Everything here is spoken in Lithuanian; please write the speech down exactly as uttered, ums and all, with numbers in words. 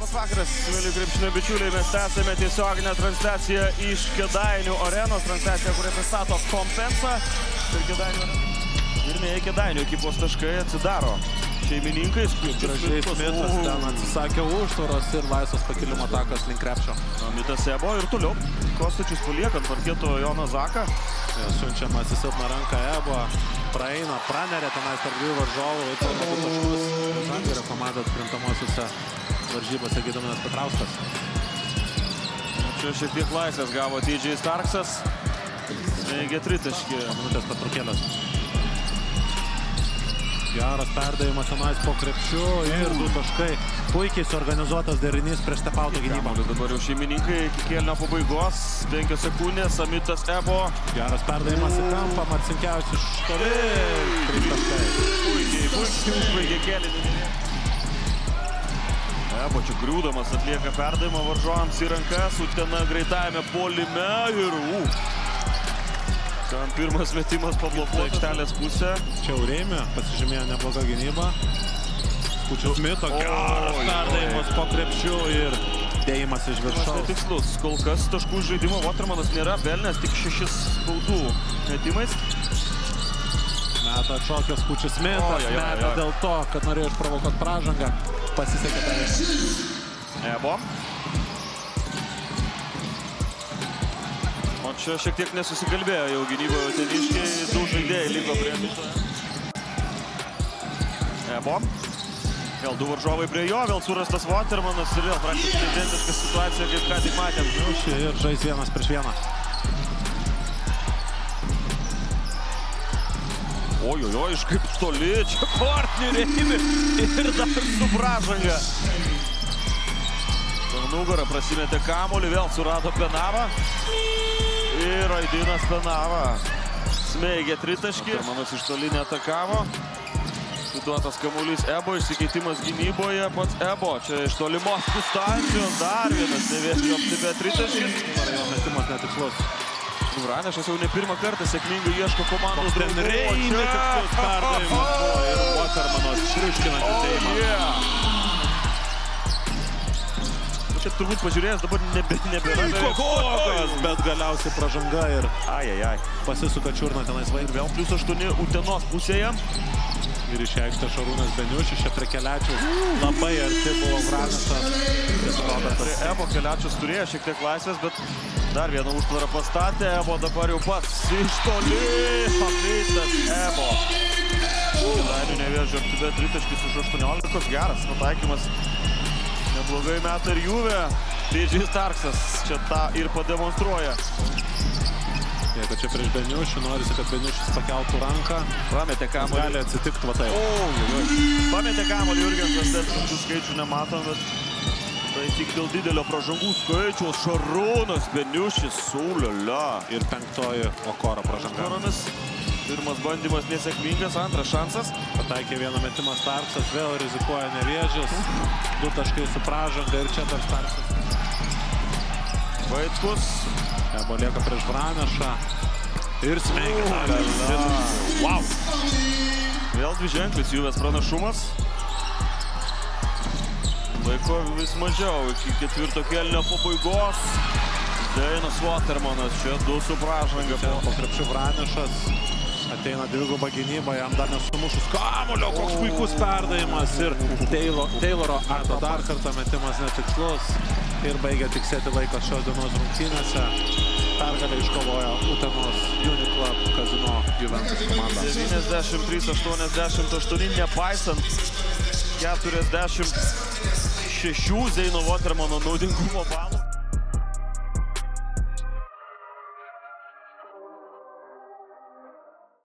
Labas vakaras, mėly krepšinio bičiuliai, mes tęsėme tiesioginę transliaciją iš Kėdainių arenos, transliaciją, kurią pristato Kompensa. Ir Kėdainių, ir ne Kėdainių ekipos taškai atsidaro šeimininkais. Gražiai Smitas ten atsisakė užtvaros ir laisvas pakilimo takas link krepšio. Mitas Ebo ir toliau. Kostačius paliekant parketo Joną Zaką. Siunčiamas į silpną ranką Ebo. Praeina, praneria tenais tarp dviejų varžovų. Laiko taškus. Žalgirio komanda atkrintamosiuose varžybose Gediminas Petrauskas. Čia šiek tiek laisvės gavo T J Starksas. Smeigia tritaškį. Minutės pertraukėlės. Geras perdavimas tenais po krepšiu ir du taškai. Puikiai suorganizuotas derinys prieš stepauto gynybą. Dabar jau šeimininkai iki kėlinio pabaigos. penkios sekundės, Amitas Ebo. Geras perdavimas į kampą, Marcinkevičius iš toli. trys taškai. Puikiai, puikiai užbaigė kėlinį. Ebo čia griūdamas atlieka perdavimą varžovams į rankas. Utena greitajame puolime ir uh. Ten pirmas metimas pablokuoja aikštelės pusę. Čia Urėmė pasižymėjo neblogą gynybą. Kučiaus Smito geras perdavimas po krepšiu ir dėjimas iš viršaus. Netikslus. Kol kas taškų žaidimo Watermanas nėra pelnęs tik šešis baudų metimais. Meta atšokęs Kučius Smitas. Meta dėl to, kad norėjo išprovokuoti pražangą. Pasisekė dar. Ebo. O čia šiek tiek nesusikalbėjo jau gynyboje uteniškiai, du žaidėjai liko prie Mito. Ebo. Vėl du varžovai prie jo, vėl surastas Watermanas ir vėl praktiškai identiška situacija, kaip ką tik matėm. Ir žais vienas prieš vieną. Ojojoj, iš kaip toli, čia partneriai ir dar su pražanga. Nugarą prasimetė kamuolį, vėl surado Penavą. Ir Aidinas Penava smeigė tritaškį. Watermanas iš toli neatakavo. Suduotas kamuolys Ebo, išsikeitimas gynyboje pats Ebo. Čia iš tolimos distancijos dar vienas nevėžio aptipė tritaškis. Jo metimas netikslus. Vranešas jau ne pirmą kartą sėkmingai ieško komandos draugų. Ten netikslus perdavimas buvo ir Watermanas triuškinantis dėjimas. Čia turbūt pažiūrėjęs dabar nebe, nebėra. Kokas, bet galiausiai pražanga ir Ajajaj. pasisuka čiurna tenais vaidų. Vėl plius aštuoni Utenos pusėje. Ir iš aikštės Šarūnas Beniušis, čia prie Keliačiaus labai arti buvo Vranešas. Prie Ebo Keliačius turėjo šiek tiek laisvės, bet dar vieną užtvarą pastatė. Ebo dabar jau pats iš toli. Amitas Ebo. Kėdainių nevėžio aptibė tritaškis už aštuoniolikos. Geras pataikymas. Neblogai meta ir Juve. T J Starksas čia tą ir pademonstruoja. Jeigu čia prieš Beniušį, norisi, kad Beniušis pakeltų ranką. Pametė kamuolį. Gali atsitikti va taip. Pametė kamuolį Jurgensas, dėl tokių skaičių nematom, bet tai tik dėl didelio pražangų skaičiaus. Šarūnas Beniušis, suliolia. Ir penktoji Okoro pražanga. Pirmas bandymas nesėkmingas, antras šansas. Pataikė vieną metimą Starksas, vėl rizikuoja nevėžis. Du taškai su pražanga ir čia dar Starksas. Vaitkus. Ebo lieka prieš Vranešą. Ir smeigia. Wow. Vėl dviženklis Juvės pranašumas. Laiko vis mažiau iki ketvirto kėlinio pabaigos. Deinas Watermanas čia du su pražanga. Po krepšių Vranešas. Ateina dvigubą gynybą, jam dar nesumušus kamuolio, koks puikus perdavimas ir Tayloro arba dar kartą metimas netikslus ir baigia tiksėti laikas šios dienos rungtynėse. Pergalę iškovojo Utenos Uniclub Kazino Juventus komanda. devyniasdešimt trys aštuoniasdešimt aštuoni, nepaisant keturiasdešimt šešių Zeino Watermano naudingumo balų.